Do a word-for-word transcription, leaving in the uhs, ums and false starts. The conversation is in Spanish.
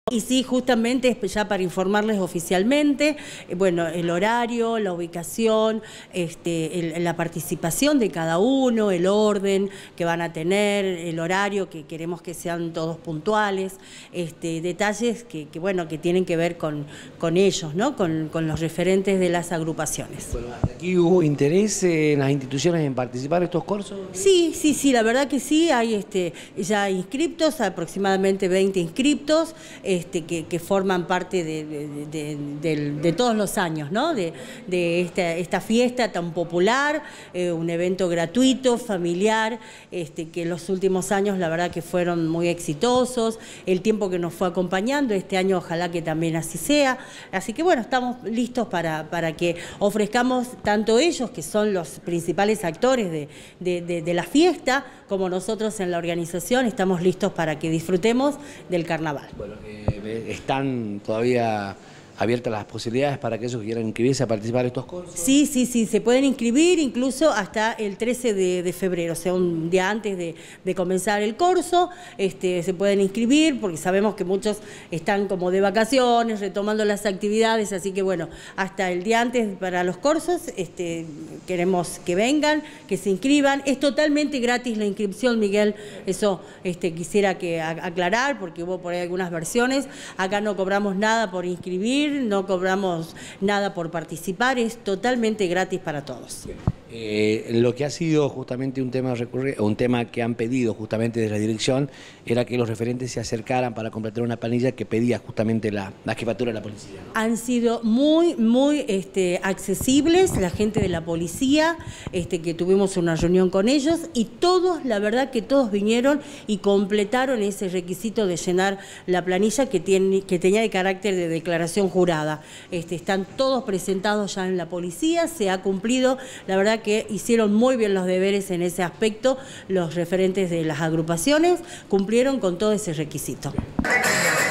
Y sí, justamente ya para informarles oficialmente, eh, bueno, el horario, la ubicación, este, el, la participación de cada uno, el orden que van a tener, el horario, que queremos que sean todos puntuales, este, detalles que, que, bueno, que tienen que ver con, con ellos, ¿no? Con, con los referentes de las agrupaciones. Bueno, ¿aquí hubo interés en las instituciones en participar en estos cursos? Sí, sí, sí, la verdad que sí, hay este, ya inscriptos, aproximadamente veinte inscriptos, Este, que, que forman parte de, de, de, de, de todos los años, ¿no? De, de esta, esta fiesta tan popular, eh, un evento gratuito, familiar, este, que en los últimos años la verdad que fueron muy exitosos, el tiempo que nos fue acompañando, este año ojalá que también así sea, así que bueno, estamos listos para, para que ofrezcamos tanto ellos, que son los principales actores de, de, de, de la fiesta, como nosotros en la organización estamos listos para que disfrutemos del carnaval. Bueno, eh, ¿están todavía abiertas las posibilidades para aquellos que quieran inscribirse a participar de estos cursos? Sí, sí, sí, se pueden inscribir incluso hasta el trece de febrero, o sea, un día antes de, de comenzar el curso, este, se pueden inscribir porque sabemos que muchos están como de vacaciones, retomando las actividades, así que bueno, hasta el día antes para los cursos, este, queremos que vengan, que se inscriban, es totalmente gratis la inscripción, Miguel, eso este, quisiera que aclarar porque hubo por ahí algunas versiones, acá no cobramos nada por inscribir, no cobramos nada por participar, es totalmente gratis para todos. Eh, lo que ha sido justamente un tema recurrente, un tema que han pedido justamente desde la dirección, era que los referentes se acercaran para completar una planilla que pedía justamente la, la jefatura de la policía, ¿no? Han sido muy, muy este, accesibles la gente de la policía, este, que tuvimos una reunión con ellos, y todos, la verdad que todos vinieron y completaron ese requisito de llenar la planilla que, tiene, que tenía de carácter de declaración jurada. Este, están todos presentados ya en la policía, se ha cumplido, la verdad que hicieron muy bien los deberes en ese aspecto, los referentes de las agrupaciones cumplieron con todo ese requisito.